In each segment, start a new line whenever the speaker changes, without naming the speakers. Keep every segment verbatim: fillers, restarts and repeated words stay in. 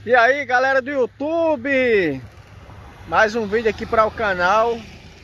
E aí, galera do YouTube, mais um vídeo aqui para o canal.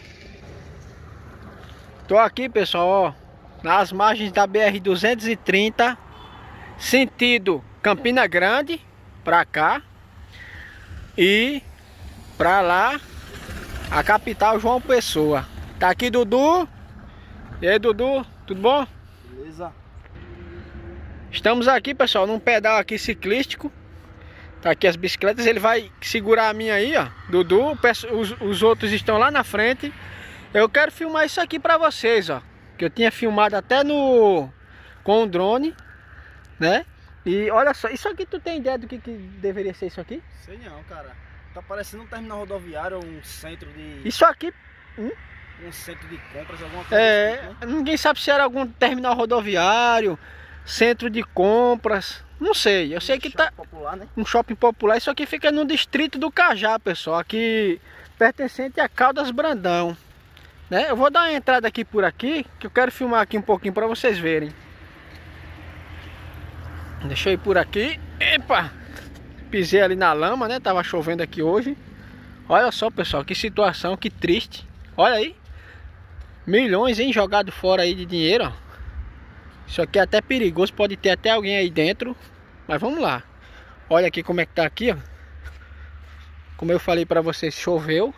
Tô aqui, pessoal, ó, nas margens da B R duzentos e trinta, sentido Campina Grande, pra cá, e pra lá, a capital João Pessoa. Tá aqui Dudu. E aí, Dudu, tudo bom?
Beleza.
Estamos aqui, pessoal, num pedal aqui ciclístico. Tá aqui as bicicletas, ele vai segurar a minha aí, ó, Dudu, os, os outros estão lá na frente. Eu quero filmar isso aqui pra vocês, ó, que eu tinha filmado até no com o drone, né? E olha só, isso aqui, tu tem ideia do que, que deveria ser isso aqui?
Sei não, cara. Tá parecendo um terminal rodoviário, um centro de...
Isso aqui... Hum?
Um centro de compras, alguma coisa
É,
assim, né?
ninguém sabe se era algum terminal rodoviário, centro de compras, não sei. Eu sei
Um
que
shopping
tá
popular, né?
um shopping popular. Isso aqui fica no distrito do Cajá, pessoal, aqui pertencente a Caldas Brandão, né? Eu vou dar uma entrada aqui por aqui, que eu quero filmar aqui um pouquinho para vocês verem. Deixa eu ir por aqui. Epa! Pisei ali na lama, né? Tava chovendo aqui hoje. Olha só, pessoal, que situação, que triste. Olha aí. Milhões, hein, jogado fora aí de dinheiro, ó. Isso aqui é até perigoso, pode ter até alguém aí dentro. Mas vamos lá. Olha aqui como é que tá aqui, ó. Como eu falei pra vocês, choveu.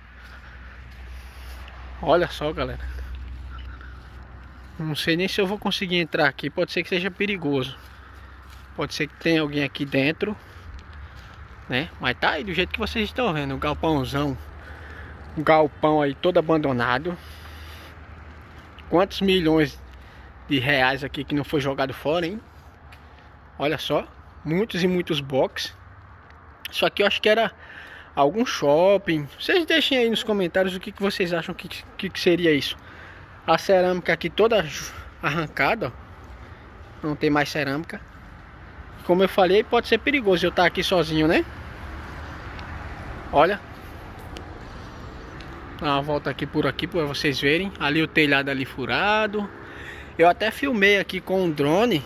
Olha só, galera. Não sei nem se eu vou conseguir entrar aqui. Pode ser que seja perigoso. Pode ser que tenha alguém aqui dentro, né? Mas tá aí do jeito que vocês estão vendo. Um galpãozão. Um galpão aí todo abandonado. Quantos milhões de reais aqui que não foi jogado fora, hein? Olha só. Muitos e muitos boxes. Isso aqui eu acho que era algum shopping. Vocês deixem aí nos comentários o que, que vocês acham que, que, que seria isso. A cerâmica aqui toda arrancada, ó. Não tem mais cerâmica. Como eu falei, pode ser perigoso eu estar aqui sozinho, né? Olha. Dá uma volta aqui por aqui para vocês verem. Ali o telhado ali furado. Eu até filmei aqui com um drone.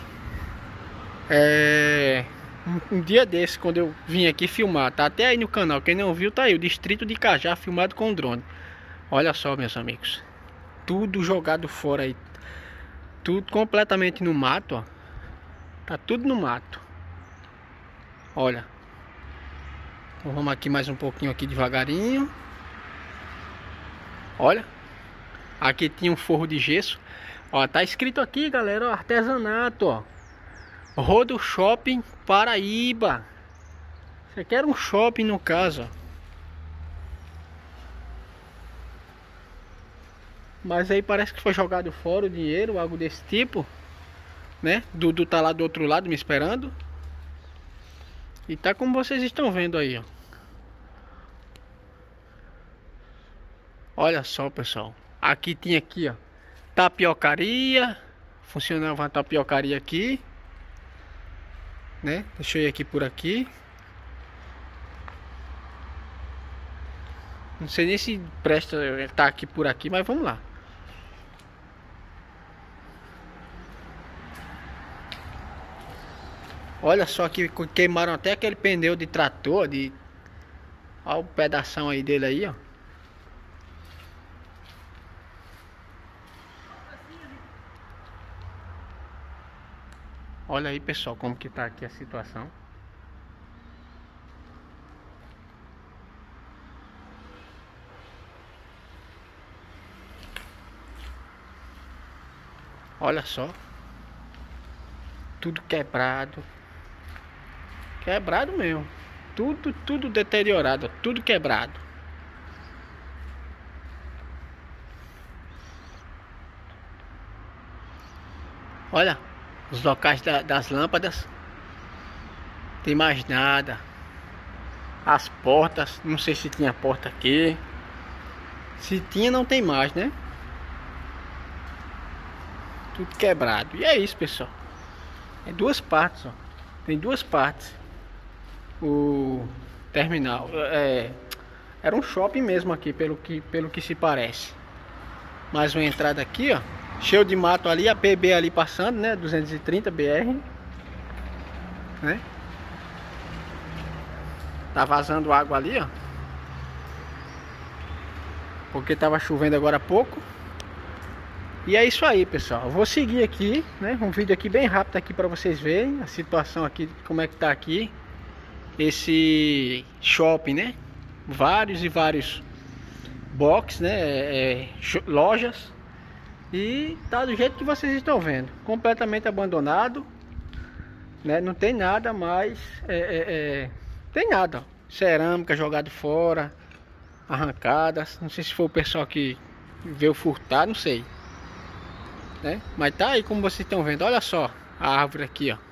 É... Um, um dia desse, quando eu vim aqui filmar. Tá até aí no canal. Quem não viu, tá aí. O distrito de Cajá filmado com drone. Olha só, meus amigos. Tudo jogado fora aí. Tudo completamente no mato, ó. Tá tudo no mato. Olha. Então vamos aqui mais um pouquinho aqui devagarinho. Olha. Aqui tinha um forro de gesso. Ó, tá escrito aqui, galera, ó, artesanato, ó. Rodo Shopping Paraíba. Isso aqui era um shopping no caso, ó. Mas aí parece que foi jogado fora o dinheiro, algo desse tipo, né? Dudu tá lá do outro lado me esperando. E tá como vocês estão vendo aí, ó. Olha só, pessoal. Aqui tinha aqui, ó, tapiocaria. Funcionava uma tapiocaria aqui, né? Deixa eu ir aqui por aqui. Não sei nem se presta estar aqui por aqui, mas vamos lá. Olha só que queimaram até aquele pneu de trator, de... Olha o pedação aí dele aí, ó. Olha aí, pessoal, como que tá aqui a situação. Olha só. Tudo quebrado. Quebrado mesmo. Tudo, tudo deteriorado, tudo quebrado. Olha os locais da, das lâmpadas. Tem mais nada. As portas, não sei se tinha porta aqui. Se tinha, não tem mais, né? Tudo quebrado. E é isso, pessoal. É duas partes, ó. Tem duas partes. O terminal é, era um shopping mesmo aqui, pelo que, pelo que se parece. Mais uma entrada aqui, ó. Cheio de mato ali, a P B ali passando, né? duzentos e trinta B R, né? Tá vazando água ali, ó. Porque tava chovendo agora há pouco. E é isso aí, pessoal. Eu vou seguir aqui, né? Um vídeo aqui bem rápido aqui para vocês verem a situação aqui, como é que tá aqui esse shopping, né? Vários e vários box, né? É, lojas. E tá do jeito que vocês estão vendo, completamente abandonado, né? Não tem nada mais, é, é, é, tem nada, ó. Cerâmica jogado fora, arrancadas. Não sei se foi o pessoal que veio furtar, não sei, né? Mas tá aí como vocês estão vendo. Olha só a árvore aqui, ó.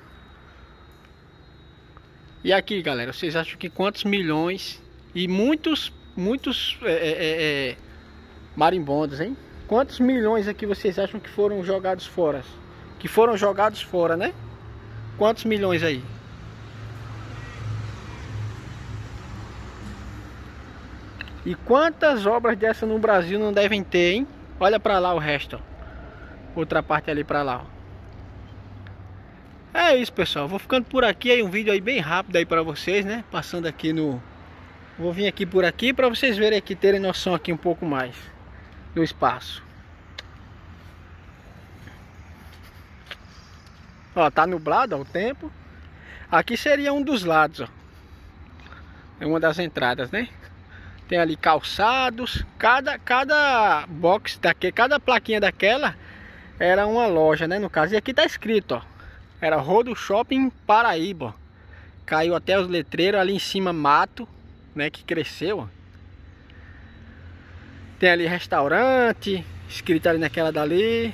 E aqui, galera, vocês acham que quantos milhões e muitos, muitos é, é, é, marimbondos, hein? Quantos milhões aqui vocês acham que foram jogados fora? Que foram jogados fora, né? Quantos milhões aí? E quantas obras dessa no Brasil não devem ter, hein? Olha pra lá o resto, ó. Outra parte ali pra lá, ó. É isso, pessoal. Vou ficando por aqui aí, um vídeo aí bem rápido aí pra vocês, né? Passando aqui no... Vou vir aqui por aqui pra vocês verem aqui, terem noção aqui um pouco mais do espaço. Ó, tá nublado, ó, o tempo. Aqui seria um dos lados, ó. É uma das entradas, né? Tem ali calçados. Cada, cada box daqui, cada plaquinha daquela era uma loja, né? No caso, e aqui tá escrito, ó. Era Rodo Shopping Paraíba, ó. Caiu até os letreiros ali em cima, mato, né? Que cresceu, ó. Tem ali restaurante, escrito ali naquela dali.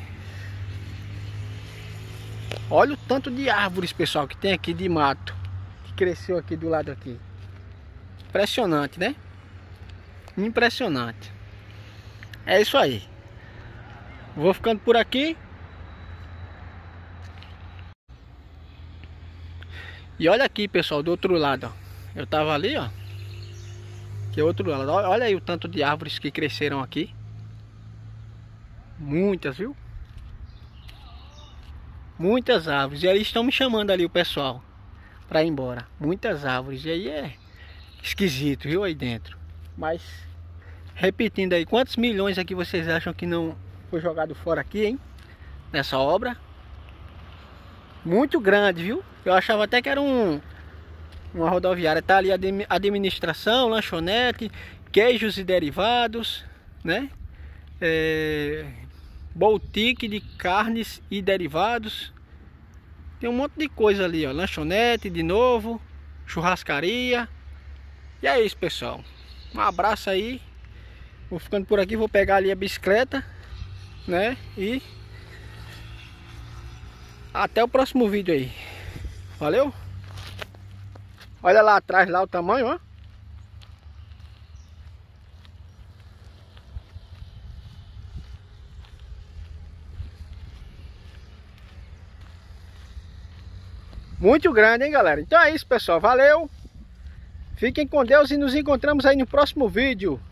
Olha o tanto de árvores, pessoal, que tem aqui de mato, que cresceu aqui do lado aqui. Impressionante, né? Impressionante. É isso aí. Vou ficando por aqui. E olha aqui, pessoal, do outro lado, ó. Eu tava ali, ó. Que é outro lado. Olha aí o tanto de árvores que cresceram aqui. Muitas, viu? Muitas árvores. E aí estão me chamando ali o pessoal para ir embora. Muitas árvores. E aí é esquisito, viu? Aí dentro. Mas, repetindo aí, quantos milhões aqui vocês acham que não foi jogado fora aqui, hein? Nessa obra. Muito grande, viu? Eu achava até que era um... uma rodoviária. Tá ali a administração, lanchonete, queijos e derivados, né? É... boutique de carnes e derivados. Tem um monte de coisa ali, ó. Lanchonete de novo, churrascaria. E é isso, pessoal. Um abraço aí. Vou ficando por aqui, vou pegar ali a bicicleta, né? E até o próximo vídeo aí. Valeu? Olha lá atrás, lá o tamanho, ó. Muito grande, hein, galera? Então é isso, pessoal. Valeu! Fiquem com Deus e nos encontramos aí no próximo vídeo.